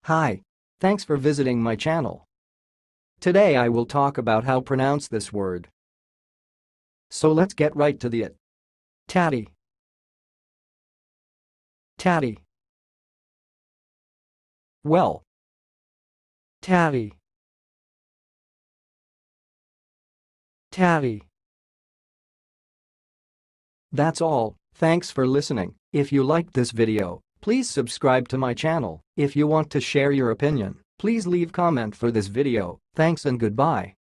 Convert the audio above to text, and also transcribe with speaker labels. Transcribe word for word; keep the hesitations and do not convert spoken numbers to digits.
Speaker 1: Hi. Thanks for visiting my channel. Today I will talk about how pronounce this word. So let's get right to the it. Tatty. Tatty. Well. Tatty. Tatty. That's all. Thanks for listening. If you liked this video, please subscribe to my channel. If you want to share your opinion, please leave comment for this video. Thanks and goodbye.